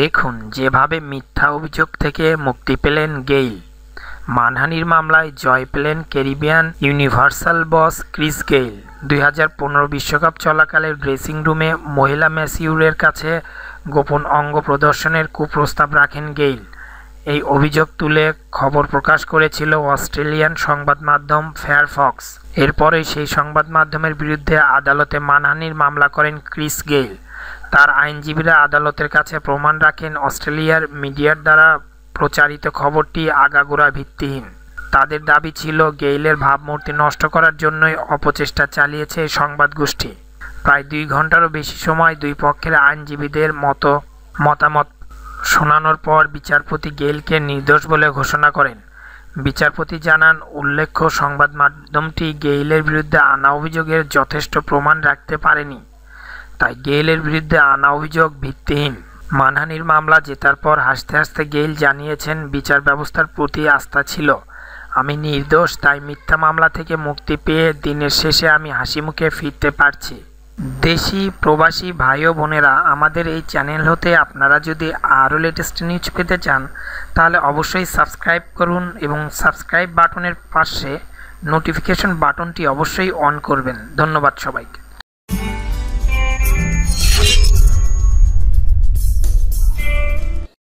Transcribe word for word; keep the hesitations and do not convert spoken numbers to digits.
দেখুন যেভাবে মিথ্যা অভিযোগ থেকে মুক্তি পেলেন গেইল। মানহানির মামলায় জয় পেলেন Caribbean universal boss Chris Gayle. দুই হাজার পনেরো বিশ্বকাপ চলাকালে ড্রেসিং রুমে মহিলা ম্যাসিউরের কাছে গোপন অঙ্গ প্রদর্শনের কুপ্রস্তাব রাখেন গেইল। এই অভিযোগ তুলে খবর প্রকাশ করেছিল অস্ট্রেলিয়ান সংবাদ মাধ্যম ফেয়ারফক্স। এরপরেই সেই সংবাদ মাধ্যমের বিরুদ্ধে আদালতে মানহানির মামলা করেন ক্রিস গেইল। তার আইনজীবীরা আদালতের কাছে প্রমাণ রাখেন অস্ট্রেলিয়ার মিডিয়ার দ্বারা প্রচারিত খবরটি আগাগোড়া ভিত্তিহীন। তাদের দাবি ছিল গেইলের ভাবমূর্তি নষ্ট করার জন্যই অপচেষ্টা চালিয়েছে এই সংবাদ গোষ্ঠী। প্রায় দুই ঘন্টারও বেশি সময় দুই পক্ষের আইনজীবীদের মতো মতামত শোনানোর পর বিচারপতি গেইলকে নির্দোষ বলে ঘোষণা করেন। বিচারপতি জানান, উল্লেখ্য সংবাদ মাধ্যমটি গেইলের বিরুদ্ধে আনা অভিযোগের যথেষ্ট প্রমাণ রাখতে পারেনি, তাই গেইলের বিরুদ্ধে আনা অভিযোগ ভিত্তিহীন। মানহানির মামলা জেতার পর হাসতে হাসতে গেইল জানিয়েছেন, বিচার ব্যবস্থার প্রতি আস্থা ছিল, আমি নির্দোষ, তাই মিথ্যা মামলা থেকে মুক্তি পেয়ে দিনের শেষে আমি হাসি মুখে ফিরতে পারছি। দেশি প্রবাসী ভাই ও বোনেরা, আমাদের এই চ্যানেল হতে আপনারা যদি আরও লেটেস্ট নিউজ পেতে চান তাহলে অবশ্যই সাবস্ক্রাইব করুন এবং সাবস্ক্রাইব বাটনের পাশে নোটিফিকেশন বাটনটি অবশ্যই অন করবেন। ধন্যবাদ সবাইকে।